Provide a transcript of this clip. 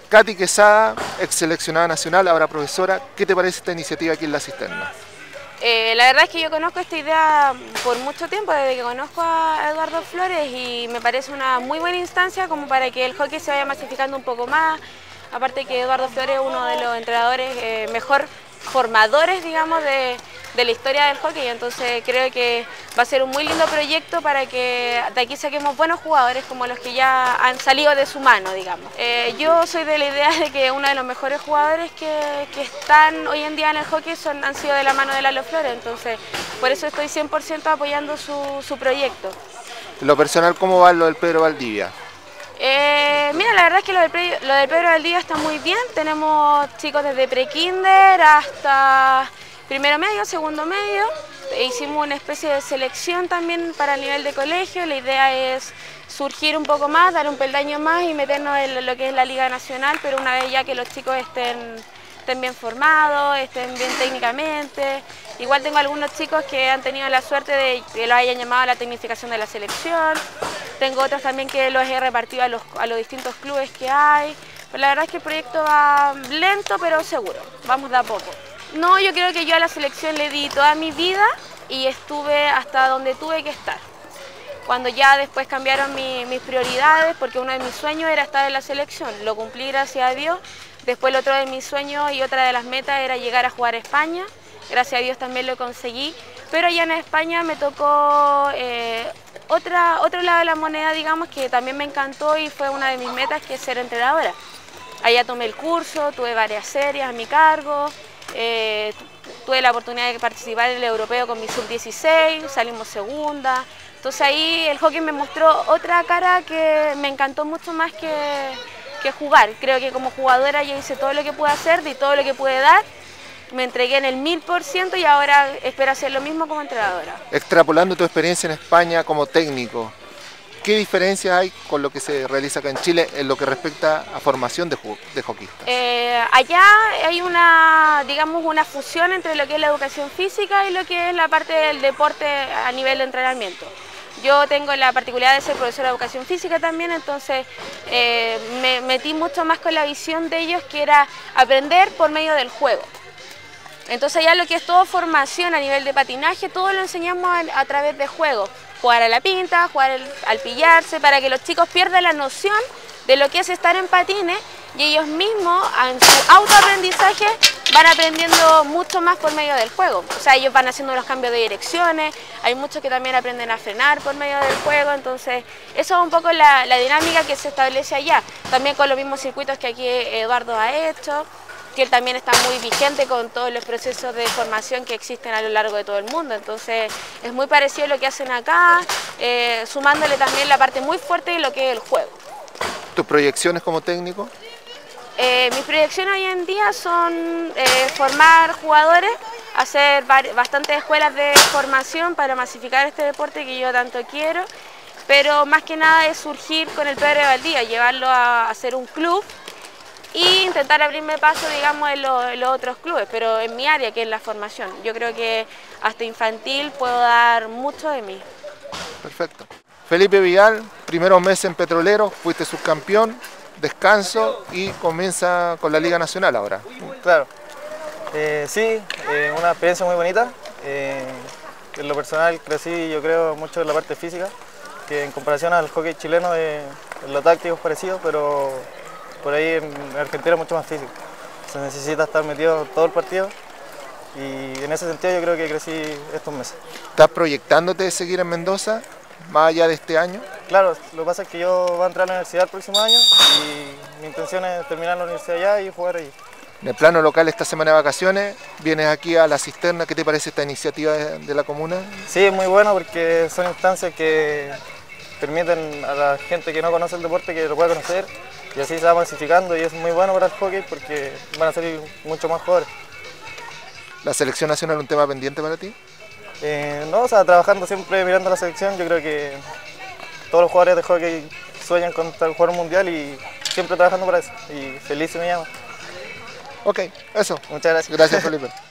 Katy Quesada, ex seleccionada nacional, ahora profesora, ¿qué te parece esta iniciativa aquí en La Cisterna? La verdad es que yo conozco esta idea por mucho tiempo, desde que conozco a Eduardo Flores, y me parece una muy buena instancia como para que el hockey se vaya masificando un poco más. Aparte que Eduardo Flores es uno de los entrenadores mejor formadores, digamos, de la historia del hockey, entonces creo que va a ser un muy lindo proyecto para que de aquí saquemos buenos jugadores como los que ya han salido de su mano, digamos. Yo soy de la idea de que uno de los mejores jugadores que están hoy en día en el hockey han sido de la mano de Lalo Flores, entonces por eso estoy 100% apoyando su proyecto. En lo personal, ¿cómo va lo del Pedro Valdivia? Mira, la verdad es que lo del Pedro Valdivia está muy bien. Tenemos chicos desde pre-kinder hasta primero medio, segundo medio. Hicimos una especie de selección también para el nivel de colegio. La idea es surgir un poco más, dar un peldaño más y meternos en lo que es la Liga Nacional, pero una vez ya que los chicos estén bien formados, estén bien técnicamente. Igual tengo algunos chicos que han tenido la suerte de que los hayan llamado a la tecnificación de la selección. Tengo otros también que los he repartido a los distintos clubes que hay. Pero la verdad es que el proyecto va lento pero seguro, vamos de a poco. No, yo creo que yo a la selección le di toda mi vida y estuve hasta donde tuve que estar. Cuando ya después cambiaron mis prioridades, porque uno de mis sueños era estar en la selección, lo cumplí gracias a Dios. Después el otro de mis sueños y otra de las metas era llegar a jugar a España. Gracias a Dios también lo conseguí. Pero allá en España me tocó otro lado de la moneda, digamos, que también me encantó y fue una de mis metas, que es ser entrenadora. Allá tomé el curso, tuve varias series a mi cargo, tuve la oportunidad de participar en el europeo con mi sub-16, salimos segunda. Entonces ahí el hockey me mostró otra cara que me encantó mucho más que jugar. Creo que como jugadora yo hice todo lo que pude hacer, di todo lo que pude dar, me entregué en el 1000% y ahora espero hacer lo mismo como entrenadora. Extrapolando tu experiencia en España como técnico, ¿qué diferencias hay con lo que se realiza acá en Chile en lo que respecta a formación de hockeyistas? Allá hay digamos, una fusión entre lo que es la educación física y lo que es la parte del deporte a nivel de entrenamiento. Yo tengo la particularidad de ser profesora de educación física también, entonces me metí mucho más con la visión de ellos, que era aprender por medio del juego. Entonces ya lo que es todo formación a nivel de patinaje, todo lo enseñamos a través de juegos. Jugar a la pinta, jugar al pillarse, para que los chicos pierdan la noción de lo que es estar en patines y ellos mismos en su autoaprendizaje van aprendiendo mucho más por medio del juego. O sea, ellos van haciendo los cambios de direcciones, hay muchos que también aprenden a frenar por medio del juego, entonces eso es un poco la dinámica que se establece allá. También con los mismos circuitos que aquí Eduardo ha hecho, que él también está muy vigente con todos los procesos de formación que existen a lo largo de todo el mundo, entonces es muy parecido a lo que hacen acá, sumándole también la parte muy fuerte de lo que es el juego. ¿Tus proyecciones como técnico? Mis proyecciones hoy en día son formar jugadores, hacer bastantes escuelas de formación para masificar este deporte que yo tanto quiero, pero más que nada es surgir con el Pedro Valdivia, llevarlo a hacer un club e intentar abrirme paso, digamos, en los otros clubes, pero en mi área, que es la formación. Yo creo que hasta infantil puedo dar mucho de mí. Perfecto. Felipe Vidal, primeros meses en Petrolero, fuiste subcampeón, descanso y comienza con la Liga Nacional ahora. Claro, sí, una experiencia muy bonita. En lo personal crecí, yo creo, mucho en la parte física, que en comparación al hockey chileno, en lo táctico es parecido, pero por ahí en Argentina es mucho más físico. Se necesita estar metido todo el partido y en ese sentido yo creo que crecí estos meses. ¿Estás proyectándote de seguir en Mendoza más allá de este año? Claro, lo que pasa es que yo voy a entrar a la universidad el próximo año y mi intención es terminar la universidad allá y jugar allí. En el plano local, esta semana de vacaciones, vienes aquí a La Cisterna. ¿Qué te parece esta iniciativa de la comuna? Sí, es muy bueno porque son instancias que permiten a la gente que no conoce el deporte que lo pueda conocer y así se va masificando y es muy bueno para el hockey porque van a salir mucho más jugadores. ¿La selección nacional es un tema pendiente para ti? No, o sea, trabajando siempre mirando la selección, yo creo que todos los jugadores de hockey sueñan con jugar un mundial y siempre trabajando para eso y feliz se me llama. Ok, eso. Muchas gracias. Gracias, Felipe.